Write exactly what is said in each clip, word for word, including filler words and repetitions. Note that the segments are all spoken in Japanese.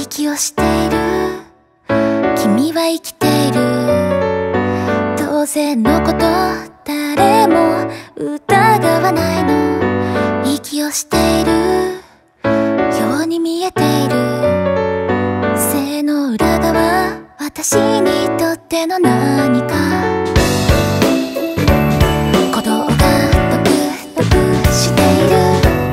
息をしている、君は生きている、当然のこと、誰も疑わないの。息をしているように見えている、背の裏側、私にとっての何か。鼓動がドクドクしている、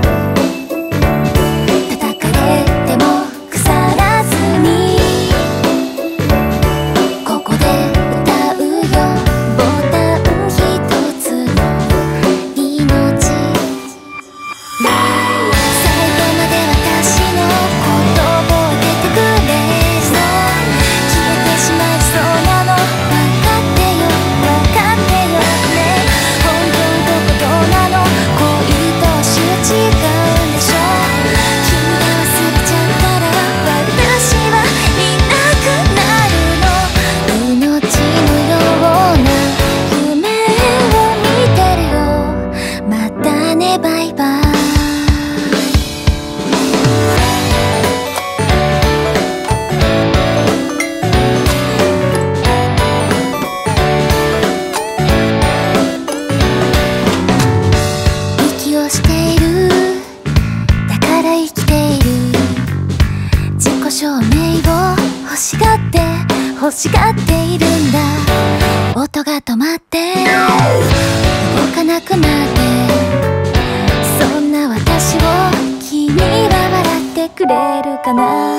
証明を欲しがって欲しがっているんだ。音が止まって動かなくなって、そんな私を君は笑ってくれるかな。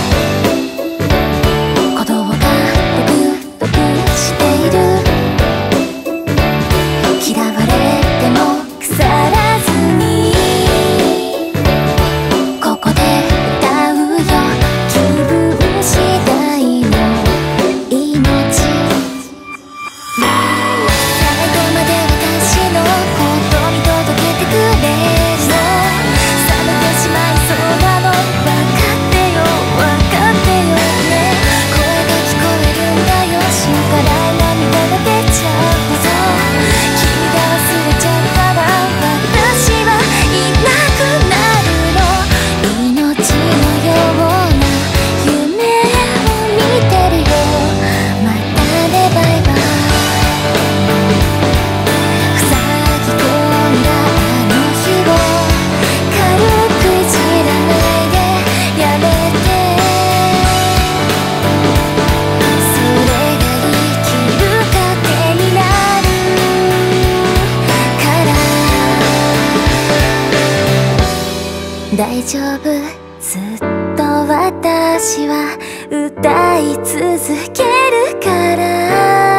鼓動がドクドクしている、嫌われても腐らずにここで歌うよ、気分次第の命。最後まで私のこと見届けてくれるの。冷めてしまいそうなの分かってよ分かってよね。声が聞こえるんだよ、心から涙が出ちゃうほど。君が忘れちゃったら私はいなくなるの。命のような夢を見てるよ、またねバイバイ。塞ぎ込んだあの日を軽くいじらないでやめて、それが生きる糧になるから大丈夫、ずっと私は歌い続けるから。